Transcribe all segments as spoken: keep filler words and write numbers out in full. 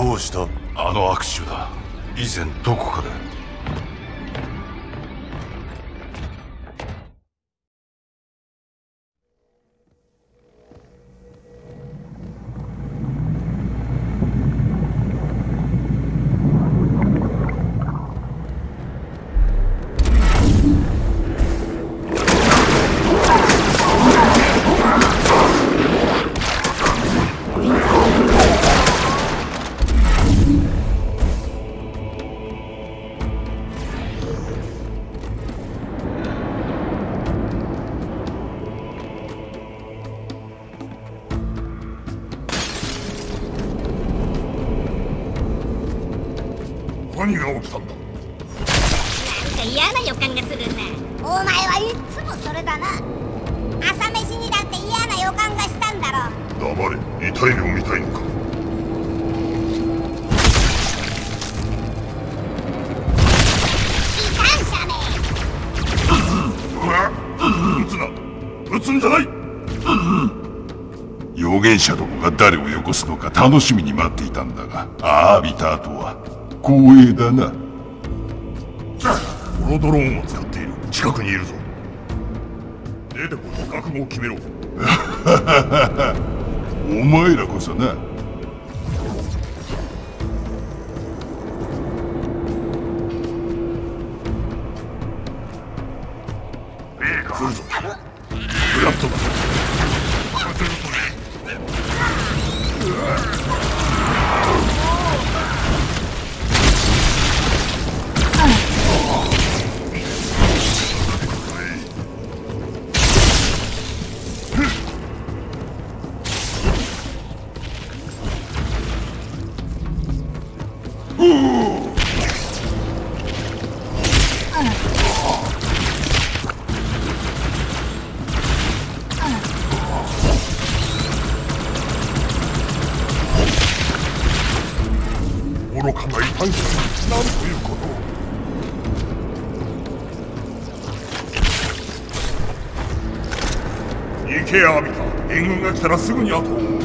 どうした？ あの握手だ。以前どこかで。 何が起きたんだ？ なんか嫌な予感がするな。お前はいつもそれだな。朝飯にだって嫌な予感がしたんだろ。 黙れ、痛い目を見たいのか？ 異端者め。 撃つな。撃つんじゃない。 預言者どもが誰をよこすのか楽しみに待っていたんだが、ああ見た後は光栄だな。 このドローンを使っている。近くにいるぞ。出てこい。覚悟を決めろ。 お前らこそな。 来るぞ。ブラッドだ。愚かな異端者。なんということを。行けアビタ。援軍が来たらすぐに後を追う。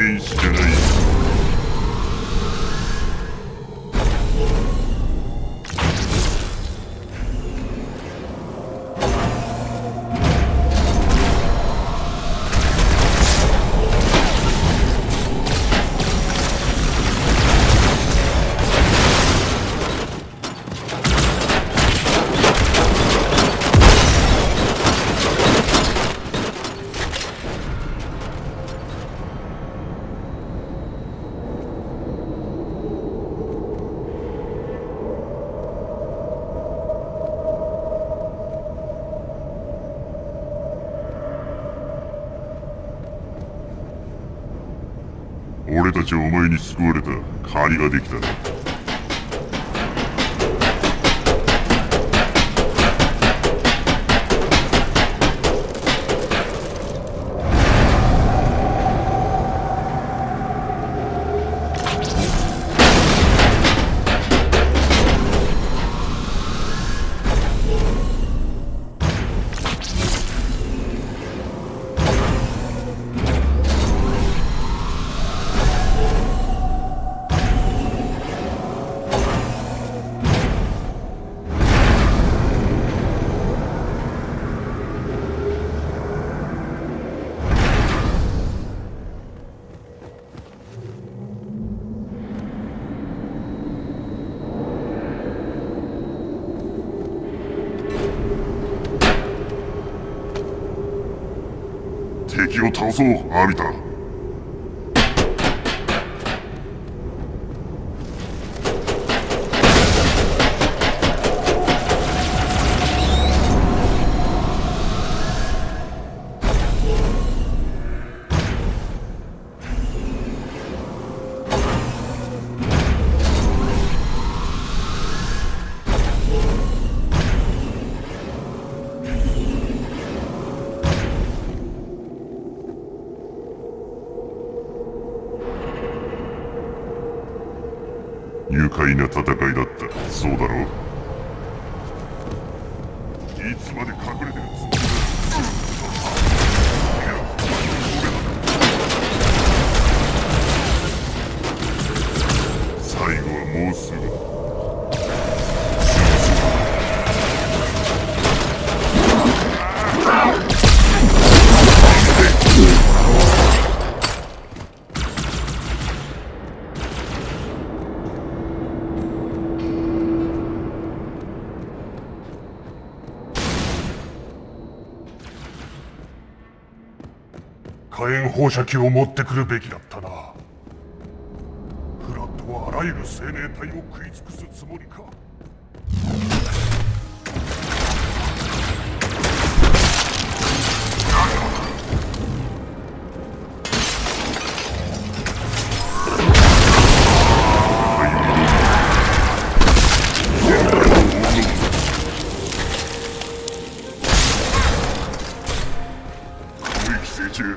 戦士じゃない。俺たちはお前に救われた。借りができたな。敵を倒そう、アビタ。愉快な戦いだった。そうだろう。いつまで隠れてるつもりだ。最後はもうすぐだ。火炎放射器を持ってくるべきだったな。フラットはあらゆる生命体を食い尽くすつもりか。寄生虫。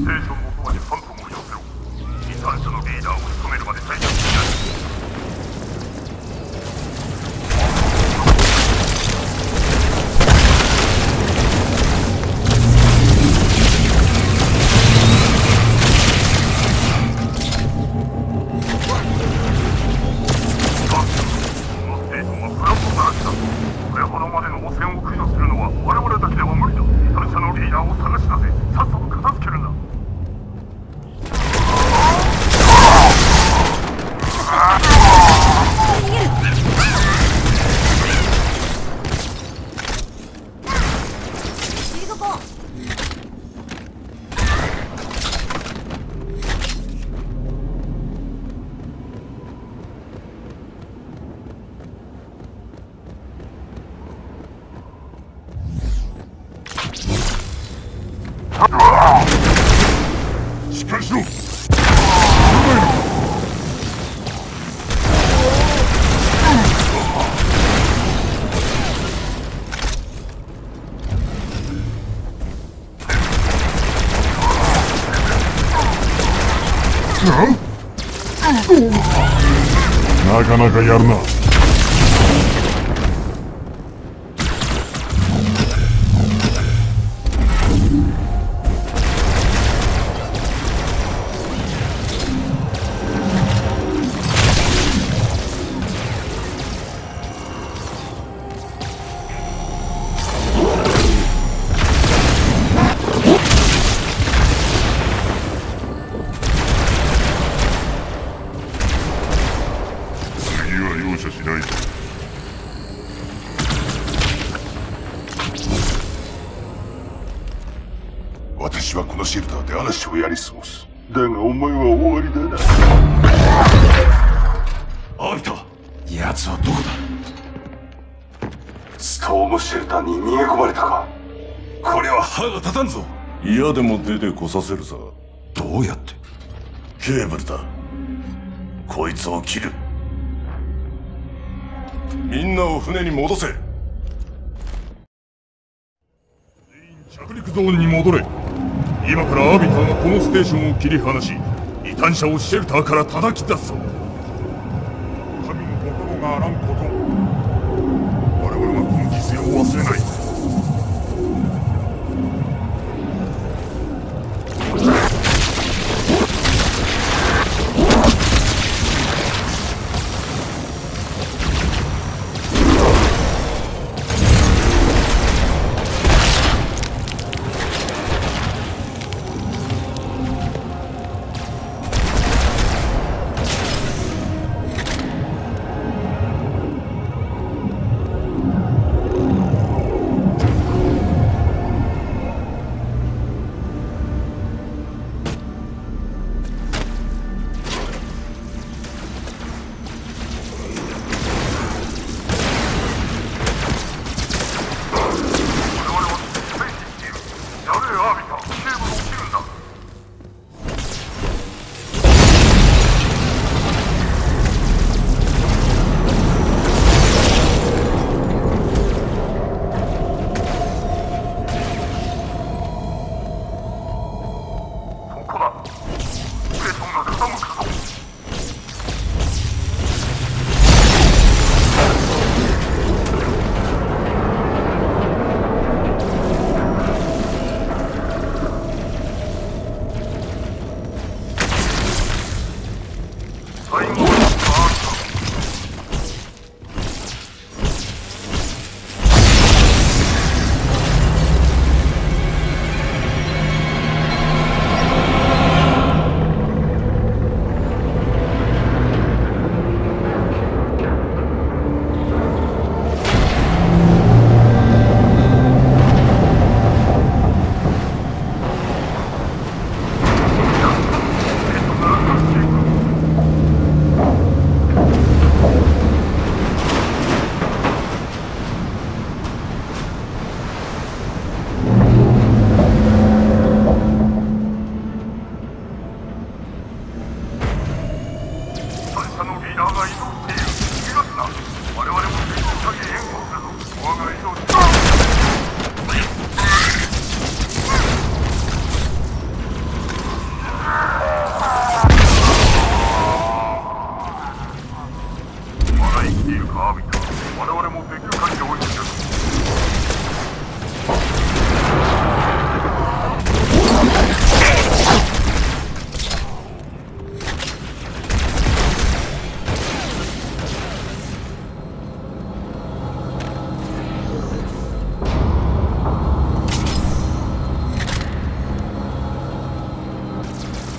テーション元までファントムを寄せろ。異端者のリーダーを仕留めるまで退却しない。しっかりしろ。 なかなかやるな。容赦しないぞ。私はこのシェルターで嵐をやり過ごす。だがお前は終わりだな。 アビタ、 奴はどこだ。ストームシェルターに逃げ込まれたか。これは歯が立たんぞ。 嫌でも出てこさせるさ。 どうやって。 ケーブルだ。こいつを切る。みんなを船に戻せ。全員着陸ゾーンに戻れ。今からアービターがこのステーションを切り離し、異端者をシェルターから叩き出すぞ。神の心があらんこと、我々はこの犠牲を忘れない。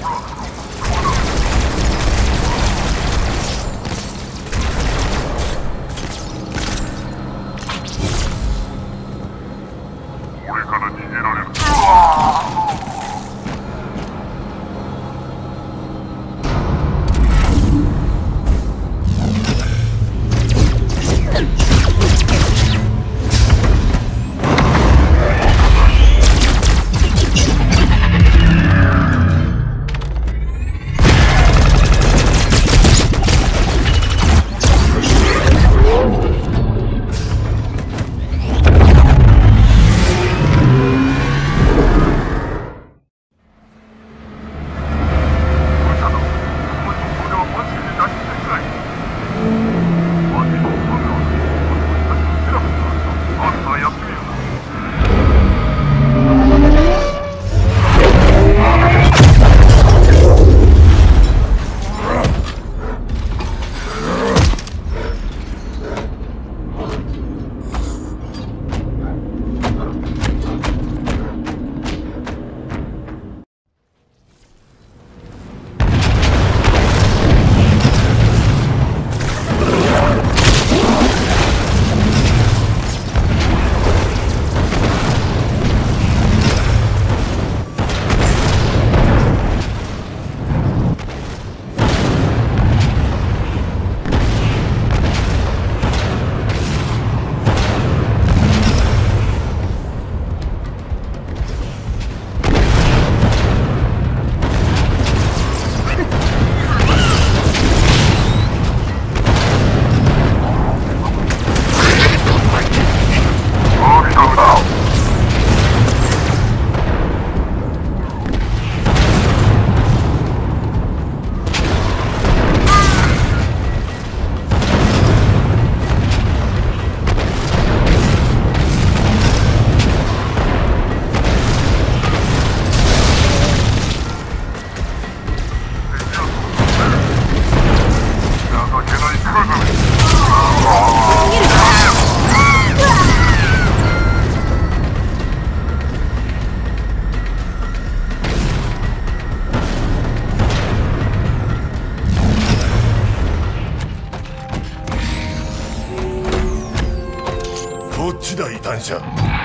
ちだ異端者。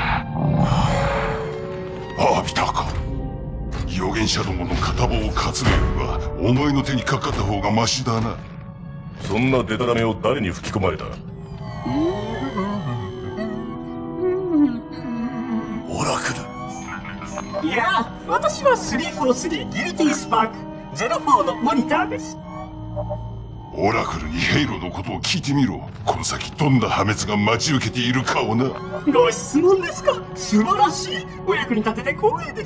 アビターか。預言者どもの片棒を担ぐよりはお前の手にかかった方がマシだな。 そんなデタラメを誰に吹き込まれた？オラクル。 いや、私はスリーフォースリーギルティースパークゼロフォーのモニターです。 オラクルにヘイロのことを聞いてみろ。この先どんな破滅が待ち受けているかをな。 ご質問ですか？素晴らしい。お役に立てて光栄です。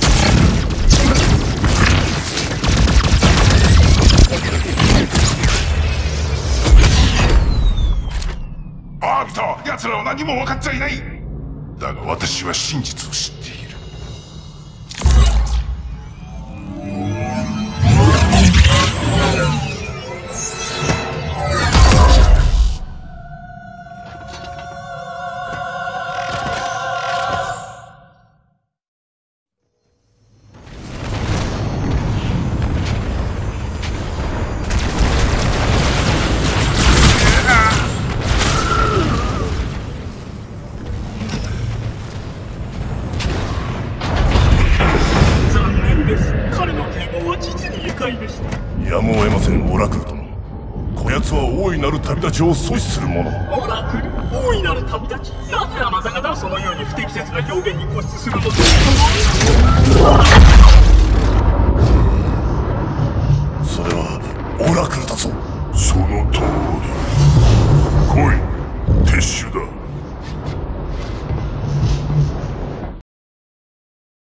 アビタ、奴らは何も分かっちゃいない。だが私は真実を知っている。 やむを得ません、オラクル殿。こやつは大いなる旅立ちを阻止する者。 オラクル、大いなる旅立ち。なぜあなた方はそのように不適切な表現に固執するのですか？